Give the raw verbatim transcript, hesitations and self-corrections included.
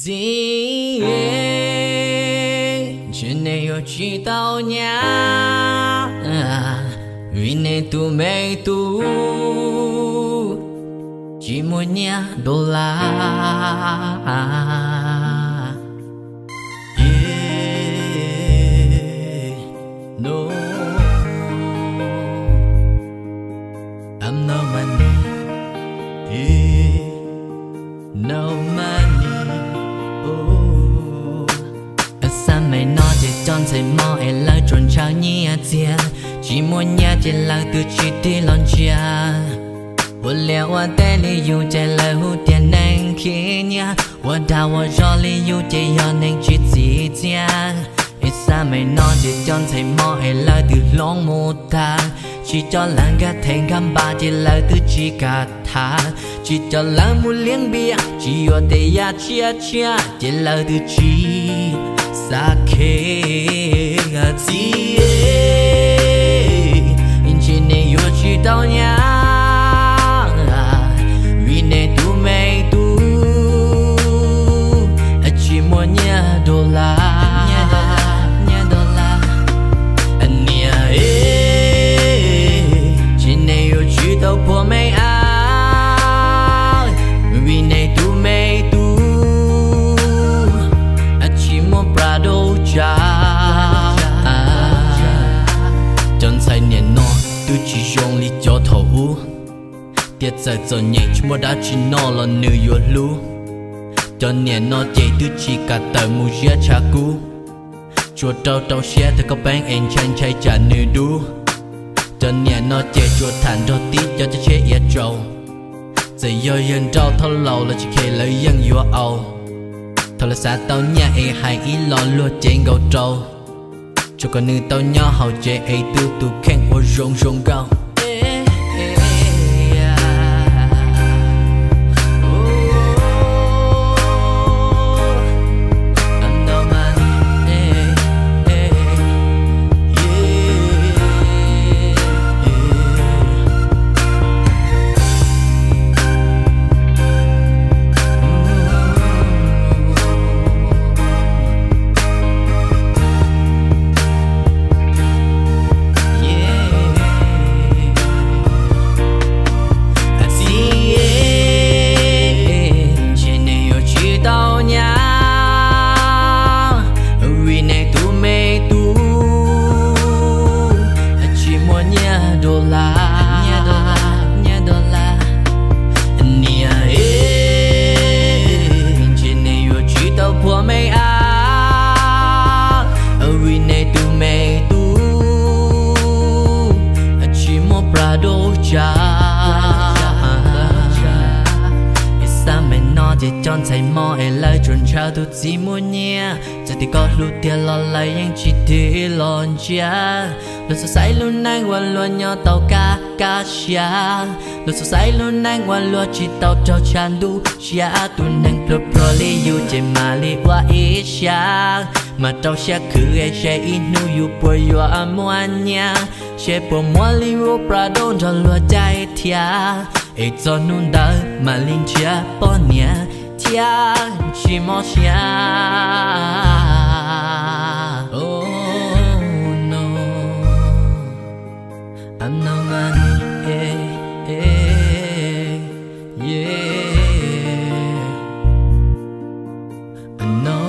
gì chuyện này ở chỉ tao nhá vì này tu mê tu chỉ muốn nhá đô la yeah. No, I'm no money, yeah. No money, oh. Sao mày nói chỉ chọn thấy mò ai lời trốn trao nhia tiền chỉ muốn nhà chỉ là từ chỉ đi lon chia我聊我带你有在来蝴蝶能看呀，我打我绕里有在要能去自家。一三没拿着将才毛还来的long木塔，只叫两个天看把的来的只个他，只叫两木两边，只有的呀恰恰的来的只撒开个字，因今年又知道呀。đô la nhà đô la nhà đô la anh nia ê chỉ này yêu chỉ tao của mày ai vì này tu mày tu anh chỉ muốn Prado cha chẳng sai niệm nó tôi chỉ dùng lý cho thấu tiết giờ giờ nhảy chúng ta đã chỉ nó là nữ yêu lu cho nên nó chạy từ chỉ cả tờ mù giết cha cũ chuột trâu trâu xe thì có bán anh chân chạy trả nữ đu cho nên nó chạy chuột thản cho tí cho cho chế yết trâu giờ giờ dân trâu thâu lâu là chỉ khi lấy dân vô âu thâu là xa tao nhà ấy hay ý lo lúa trên gầu trâu cho con nữ tao nhỏ hậu chế ấy từ từ khen ô rong rong gao chọn thấy mò ai lời trốn trao tôi chỉ muốn nhẹ giờ thì có lúc tiền lo lại anh chỉ để lon chia lúc sau say luôn anh quan luôn nhỏ tàu cá cá xa lúc sau say luôn anh quan luôn chỉ tàu cho chan du xa tu nâng pro pro li yu trên mà li qua ít xa mà tàu xa cứ ai sẽ in nu yu bồi yu amuan nha sẽ bồi mua li yu Prado cho luôn trái thia ấy cho nun đỡ mà linh chia bỏ nhà thia chỉ mò xia oh no I'm no money yeah yeah yeah no